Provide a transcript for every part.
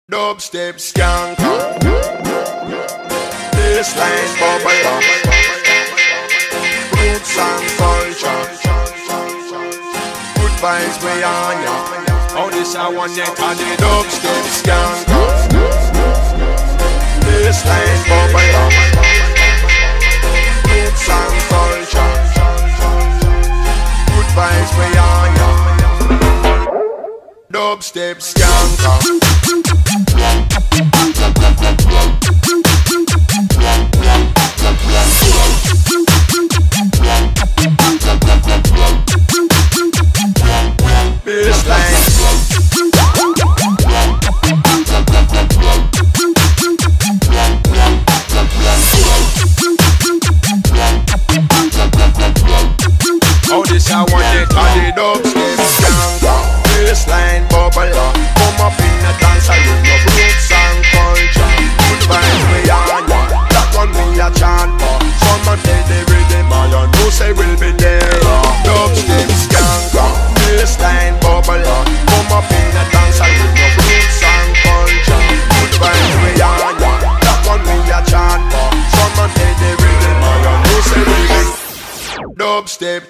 Dubstep skanker, baseline bubble up, roots and culture, good vibes we on ya. Oh, this I want net on the dubstep skanker, baseline bubble up, roots and culture, good vibes we on ya. Dubstep skanker. Oh, this I want it on the dubstep skanker, baseline bubble up, come up in the dance with your roots and culture. Good vibes we on ya, that one we a chant for. Someone play the rhythm and you know say we'll be there. Dubstep skanker, baseline bubble up, come up in the dance with your roots and culture. Good vibes we on ya, that one we a chant for. Someone play the rhythm and you know say we'll be dubstep.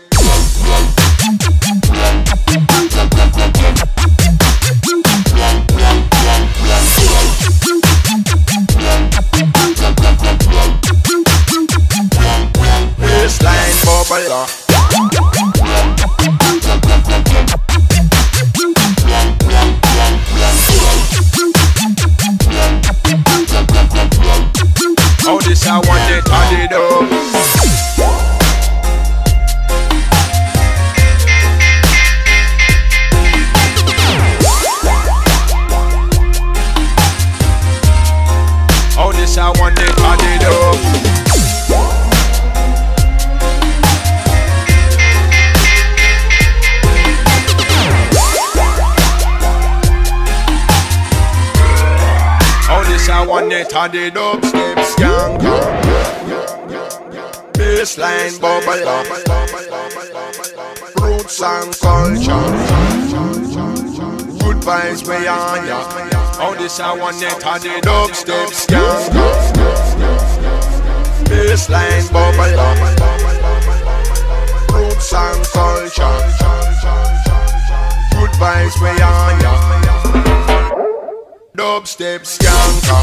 Baseline bubble up. Oh, this I want it on the dub. Oh, this I want it on the dub. Oh, this I want it on the dubstep skanker, baseline bubble up, roots and culture, good vibes we on ya. Oh, this I want it on the dubstep skanker, baseline bubble up, roots and culture, good vibes we on ya. Dubstep skanker.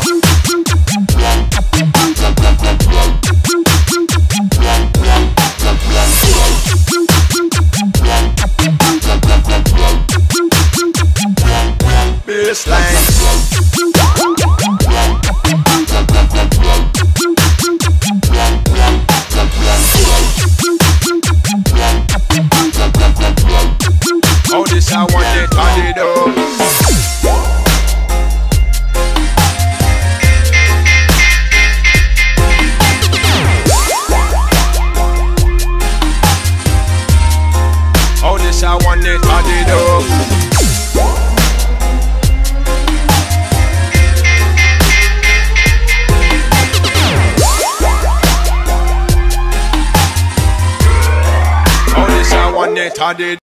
Baseline. Oh, this I want it on the dub. Oh, this I want it on the dub. Oh, this I want it on the